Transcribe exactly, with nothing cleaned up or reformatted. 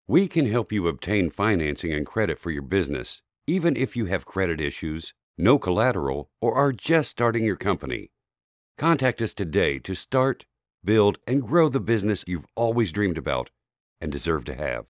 We can help you obtain financing and credit for your business, even if you have credit issues, no collateral, or are just starting your company. Contact us today to start, build, and grow the business you've always dreamed about and deserve to have.